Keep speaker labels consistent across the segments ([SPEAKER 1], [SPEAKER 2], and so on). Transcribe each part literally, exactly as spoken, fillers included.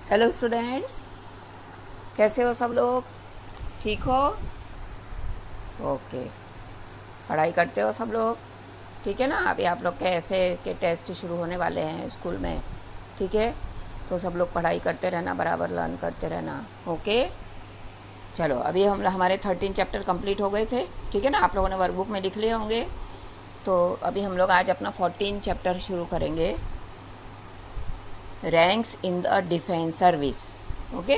[SPEAKER 1] Hello students, कैसे हो सब लोग? ठीक हो? ओके, पढ़ाई करते हो सब लोग? ठीक है ना। अभी आप लोग के एफ ए के टेस्ट शुरू होने वाले हैं स्कूल में, ठीक है? तो सब लोग पढ़ाई करते रहना, बराबर लर्न करते रहना। ओके, चलो अभी हम हमारे थर्टीन चैप्टर कंप्लीट हो गए थे, ठीक है ना। आप लोगों ने वर्कबुक में लिख लिए होंगे। तो अभी हम लोग आज अपना फोर्टीन चैप्टर शुरू करेंगे, ranks in the defence service. Okay,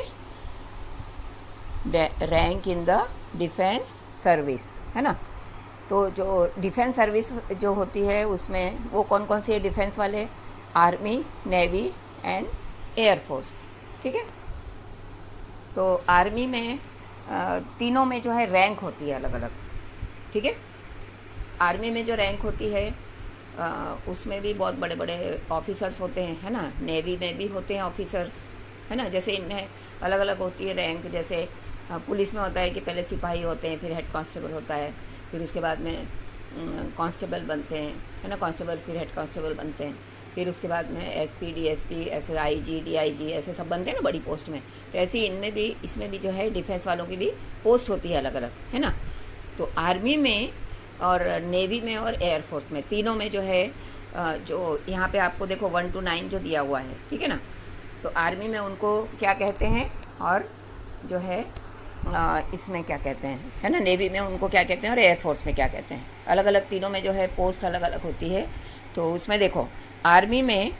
[SPEAKER 1] rank in the defence service, है ना। तो जो डिफेंस सर्विस जो होती है उसमें वो कौन कौन सी है डिफेंस वाले? आर्मी, नेवी एंड एयरफोर्स, ठीक है। तो आर्मी में तीनों में जो है रैंक होती है अलग अलग, ठीक है। आर्मी में जो रैंक होती है आ, उसमें भी बहुत बड़े बड़े ऑफिसर्स होते हैं, है ना। नेवी में भी होते हैं ऑफिसर्स, है ना। जैसे इनमें अलग अलग होती है रैंक। जैसे आ, पुलिस में होता है कि पहले सिपाही होते हैं, फिर हेड कांस्टेबल होता है, फिर उसके बाद में कांस्टेबल बनते हैं, है ना। कांस्टेबल फिर हेड कांस्टेबल बनते हैं, फिर उसके बाद में एसपी, डीएसपी, ऐसे आईजी, डीआईजी ऐसे सब बनते हैं ना बड़ी पोस्ट में। तो ऐसे ही इनमें भी, इसमें भी जो है डिफेंस वालों की भी पोस्ट होती है अलग अलग, है ना। तो आर्मी में और नेवी में और एयरफोर्स में, तीनों में जो है जो यहाँ पे आपको देखो वन टू नाइन जो दिया हुआ है, ठीक है ना। तो आर्मी में उनको क्या कहते हैं और जो है इसमें क्या कहते हैं, है ना। नेवी में उनको क्या कहते हैं और एयरफोर्स में क्या कहते हैं। अलग अलग तीनों में जो है पोस्ट अलग अलग होती है। तो उसमें देखो आर्मी में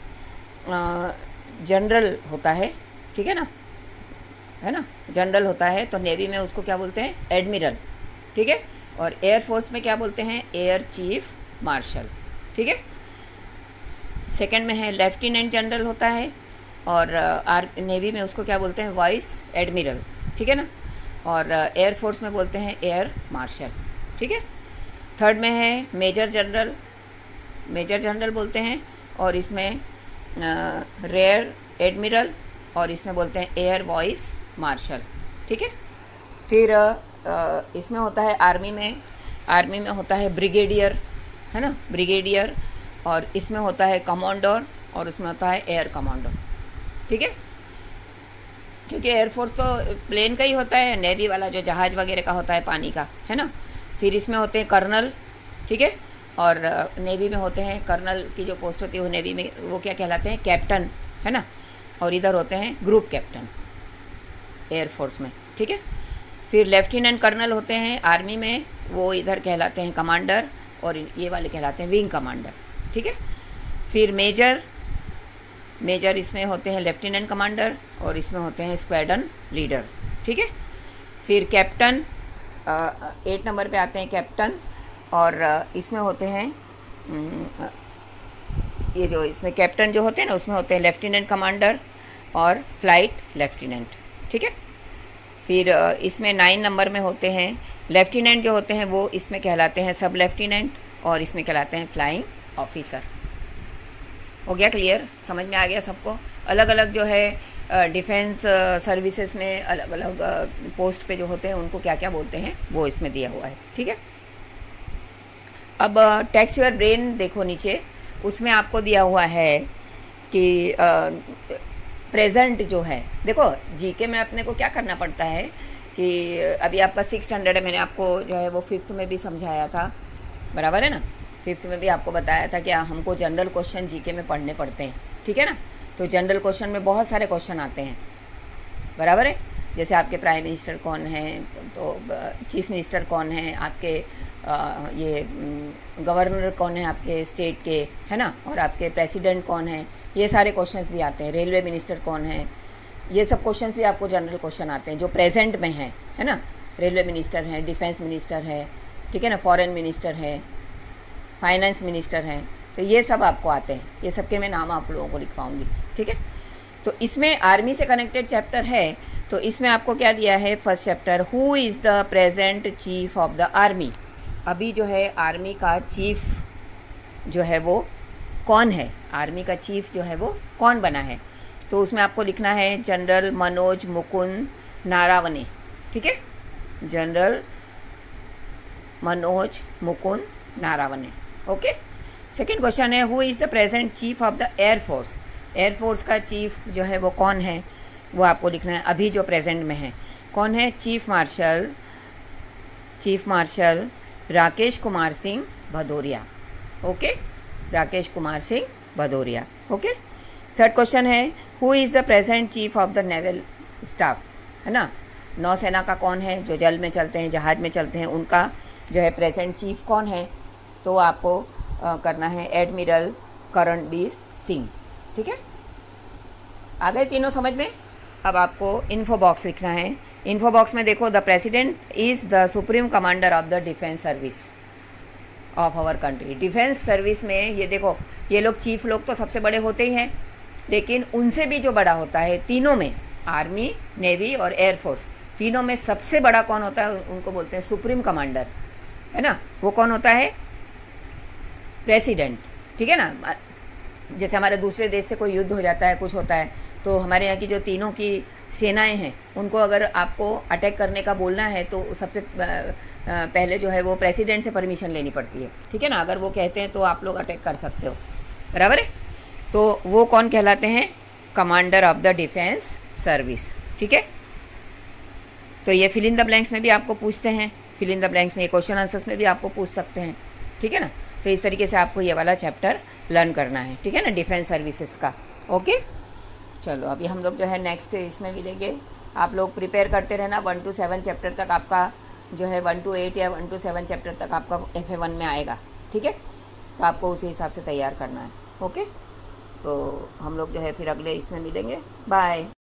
[SPEAKER 1] जनरल होता है, ठीक है ना, है ना। जनरल होता है। तो नेवी में उसको क्या बोलते हैं? एडमिरल, ठीक है। और एयरफोर्स में क्या बोलते हैं? एयर चीफ मार्शल, ठीक है। सेकंड में है लेफ्टिनेंट जनरल होता है, और आर नेवी में उसको क्या बोलते हैं? वाइस एडमिरल, ठीक है ना। और एयरफोर्स में बोलते हैं एयर मार्शल, ठीक है। थर्ड में है मेजर जनरल, मेजर जनरल बोलते हैं, और इसमें रेयर एडमिरल, और इसमें बोलते हैं एयर वाइस मार्शल, ठीक है। फिर Uh, इसमें होता है आर्मी में, आर्मी में होता है ब्रिगेडियर, है ना, ब्रिगेडियर। और इसमें होता है कमांडर, और उसमें होता है एयर कमांडर, ठीक है। क्योंकि एयरफोर्स तो प्लेन का ही होता है, नेवी वाला जो जहाज़ वगैरह का होता है पानी का, है ना। फिर इसमें होते हैं कर्नल, ठीक है। और नेवी में होते हैं, कर्नल की जो पोस्ट होती है वो नेवी में वो क्या कहलाते हैं? कैप्टन, है ना। और इधर होते हैं ग्रुप कैप्टन एयरफोर्स में, ठीक है। फिर लेफ्टिनेंट कर्नल होते हैं आर्मी में, वो इधर कहलाते हैं कमांडर, और ये वाले कहलाते हैं विंग कमांडर, ठीक है। फिर मेजर, मेजर इसमें होते हैं लेफ्टिनेंट कमांडर, और इसमें होते हैं स्क्वाड्रन लीडर, ठीक है। फिर कैप्टन, एट नंबर पे आते हैं कैप्टन, और इसमें होते हैं ये जो इसमें कैप्टन जो होते हैं ना, उसमें होते हैं लेफ्टिनेंट कमांडर और फ्लाइट लेफ्टिनेंट, ठीक है। फिर इसमें नाइन नंबर में होते हैं लेफ्टिनेंट जो होते हैं, वो इसमें कहलाते हैं सब लेफ्टिनेंट, और इसमें कहलाते हैं फ्लाइंग ऑफिसर। हो गया क्लियर? समझ में आ गया सबको? अलग अलग जो है डिफेंस सर्विसेज में अलग अलग पोस्ट पे जो होते हैं उनको क्या क्या बोलते हैं वो इसमें दिया हुआ है, ठीक है। अब टैक्स योर ब्रेन देखो नीचे, उसमें आपको दिया हुआ है कि प्रेजेंट जो है, देखो जीके में अपने को क्या करना पड़ता है कि अभी आपका सिक्स स्टैंडर्ड है, मैंने आपको जो है वो फिफ्थ में भी समझाया था, बराबर है ना। फिफ्थ में भी आपको बताया था कि हमको जनरल क्वेश्चन जीके में पढ़ने पड़ते हैं, ठीक है ना। तो जनरल क्वेश्चन में बहुत सारे क्वेश्चन आते हैं, बराबर है। जैसे आपके प्राइम मिनिस्टर कौन है, तो चीफ मिनिस्टर कौन है आपके, आ, ये गवर्नर कौन है आपके स्टेट के, है ना, और आपके प्रेसिडेंट कौन है, ये सारे क्वेश्चंस भी आते हैं। रेलवे मिनिस्टर कौन है, ये सब क्वेश्चंस भी आपको जनरल क्वेश्चन आते हैं जो प्रेजेंट में हैं, है ना। रेलवे मिनिस्टर है, डिफेंस मिनिस्टर है, ठीक है ना, फॉरेन मिनिस्टर है, फाइनेंस मिनिस्टर हैं। तो ये सब आपको आते हैं, ये सब के मैं नाम आप लोगों को लिखवाऊंगी, ठीक है। तो इसमें आर्मी से कनेक्टेड चैप्टर है, तो इसमें आपको क्या दिया है? First chapter, who is the present chief of the army. अभी जो है आर्मी का चीफ जो है वो कौन है, आर्मी का चीफ जो है वो कौन बना है। तो उसमें आपको लिखना है जनरल मनोज मुकुंद नारावने, ठीक है। General Manoj Mukund Naravane, okay. Second question है, who is the present chief of the air force. Air force का चीफ जो है वो कौन है? वो आपको लिखना है अभी जो प्रेजेंट में है। कौन है? Chief marshal chief marshal Rakesh Kumar Singh Bhadauria. Okay, Rakesh Kumar Singh Bhadauria. Okay. Third question है who is the present chief of the naval staff, है ना। नौसेना का कौन है? जो जल में चलते हैं, जहाज में चलते हैं, उनका जो है प्रेजेंट चीफ कौन है? तो आपको आ, करना है एडमिरल करणबीर सिंह। ठीक है, आ गए तीनों समझ में। अब आपको इन्फो बॉक्स लिखना है। इन्फो बॉक्स में देखो, the president is the supreme commander of the defence service of our country. Defence service में ये देखो, ये लोग चीफ लोग तो सबसे बड़े होते ही हैं, लेकिन उनसे भी जो बड़ा होता है तीनों में, आर्मी, नेवी और एयरफोर्स, तीनों में सबसे बड़ा कौन होता है? उनको बोलते हैं सुप्रीम कमांडर, है ना। वो कौन होता है? प्रेसिडेंट। ठीक है ना। जैसे हमारे दूसरे देश से कोई युद्ध हो जाता है, कुछ होता है, तो हमारे यहाँ की जो तीनों की सेनाएं हैं, उनको अगर आपको अटैक करने का बोलना है तो सबसे पहले जो है वो प्रेसिडेंट से परमिशन लेनी पड़ती है। ठीक है ना। अगर वो कहते हैं तो आप लोग अटैक कर सकते हो, बराबर है। तो वो कौन कहलाते हैं? Commander of the defence service. ठीक है। तो ये फिल इन द ब्लैंक्स में भी आपको पूछते हैं, फिल इन द ब्लैंक्स में, क्वेश्चन आंसर्स में भी आपको पूछ सकते हैं। ठीक है ना। तो इस तरीके से आपको ये वाला चैप्टर लर्न करना है। ठीक है ना, डिफेंस सर्विसेज का। ओके, चलो अभी हम लोग जो है नेक्स्ट इसमें मिलेंगे। आप लोग प्रिपेयर करते रहना। वन टू सेवन चैप्टर तक आपका जो है, वन टू एट या वन टू सेवन चैप्टर तक आपका एफ ए वन में आएगा। ठीक है, तो आपको उसी हिसाब से तैयार करना है। ओके, तो हम लोग जो है फिर अगले इसमें मिलेंगे। बाय।